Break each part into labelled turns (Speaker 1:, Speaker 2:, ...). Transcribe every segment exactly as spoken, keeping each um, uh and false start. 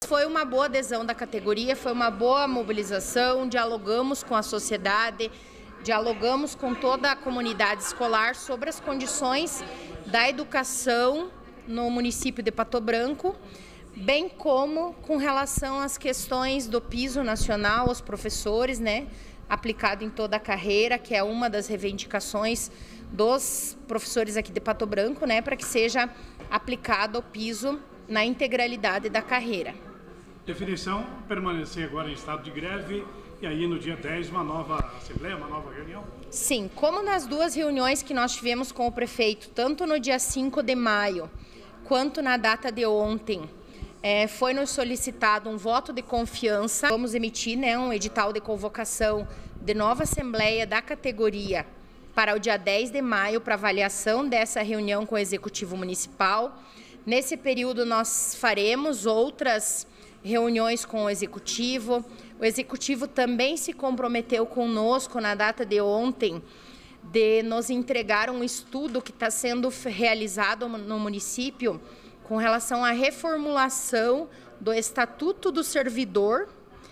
Speaker 1: Foi uma boa adesão da categoria, foi uma boa mobilização, dialogamos com a sociedade, dialogamos com toda a comunidade escolar sobre as condições da educação no município de Pato Branco, bem como com relação às questões do piso nacional aos professores, né, aplicado em toda a carreira, que é uma das reivindicações dos professores aqui de Pato Branco, né, para que seja aplicado o piso na integralidade da carreira.
Speaker 2: Definição, permanecer agora em estado de greve e aí no dia dez uma nova assembleia, uma nova reunião?
Speaker 1: Sim, como nas duas reuniões que nós tivemos com o prefeito, tanto no dia cinco de maio quanto na data de ontem, é, foi nos solicitado um voto de confiança. Vamos emitir, né, um edital de convocação de nova assembleia da categoria para o dia dez de maio para avaliação dessa reunião com o Executivo Municipal. Nesse período nós faremos outras reuniões com o Executivo. O Executivo também se comprometeu conosco na data de ontem de nos entregar um estudo que está sendo realizado no município com relação à reformulação do Estatuto do Servidor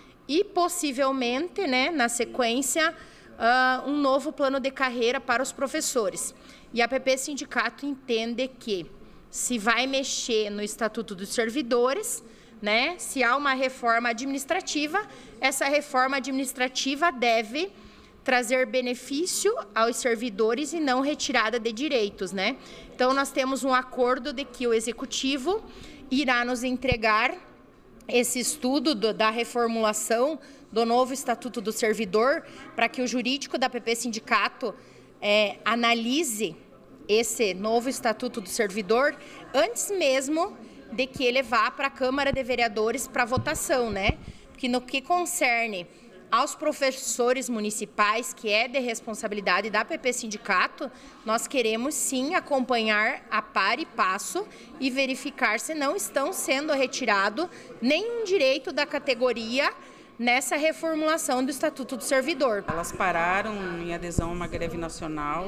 Speaker 1: e possivelmente, né, na sequência, uh, um novo plano de carreira para os professores. E a P P Sindicato entende que se vai mexer no Estatuto dos Servidores, né, se há uma reforma administrativa, essa reforma administrativa deve trazer benefício aos servidores e não retirada de direitos, né? Então, nós temos um acordo de que o Executivo irá nos entregar esse estudo do, da reformulação do novo Estatuto do Servidor para que o jurídico da P P Sindicato é, analise esse novo Estatuto do Servidor antes mesmo de que ele vá para a Câmara de Vereadores para votação, né? Porque no que concerne aos professores municipais, que é de responsabilidade da P P Sindicato, nós queremos sim acompanhar a par e passo e verificar se não estão sendo retirado nenhum direito da categoria nessa reformulação do Estatuto do Servidor.
Speaker 3: Elas pararam em adesão a uma greve nacional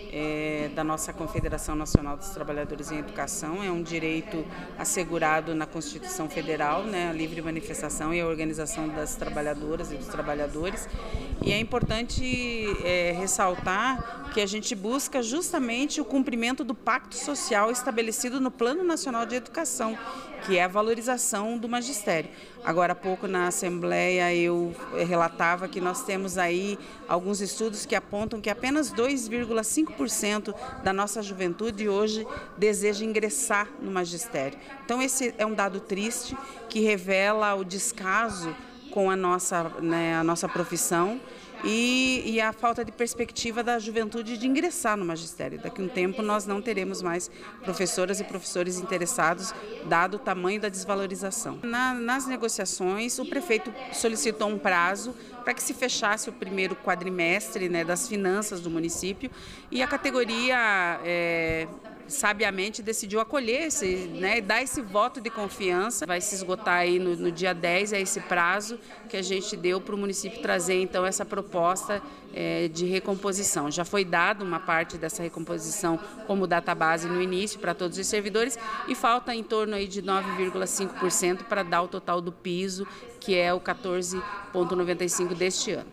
Speaker 3: é, da nossa Confederação Nacional dos Trabalhadores em Educação. É um direito assegurado na Constituição Federal, né, a livre manifestação e a organização das trabalhadoras e dos trabalhadores. E é importante é, ressaltar que a gente busca justamente o cumprimento do pacto social estabelecido no Plano Nacional de Educação, que é a valorização do magistério. Agora há pouco na Assembleia eu relatava que nós temos aí alguns estudos que apontam que apenas dois vírgula cinco por cento da nossa juventude hoje deseja ingressar no magistério. Então esse é um dado triste que revela o descaso com a nossa, né, a nossa profissão e, e a falta de perspectiva da juventude de ingressar no magistério. Daqui a um tempo nós não teremos mais professoras e professores interessados, dado o tamanho da desvalorização. Na, nas negociações, o prefeito solicitou um prazo para que se fechasse o primeiro quadrimestre, né, das finanças do município, e a categoria é, sabiamente decidiu acolher esse, né, dar esse voto de confiança. Vai se esgotar aí no, no dia dez, é esse prazo que a gente deu para o município trazer então essa proposta é, de recomposição. Já foi dada uma parte dessa recomposição como database no início para todos os servidores e falta em torno aí de nove vírgula cinco por cento para dar o total do piso, que é o quatorze vírgula noventa e cinco deste ano.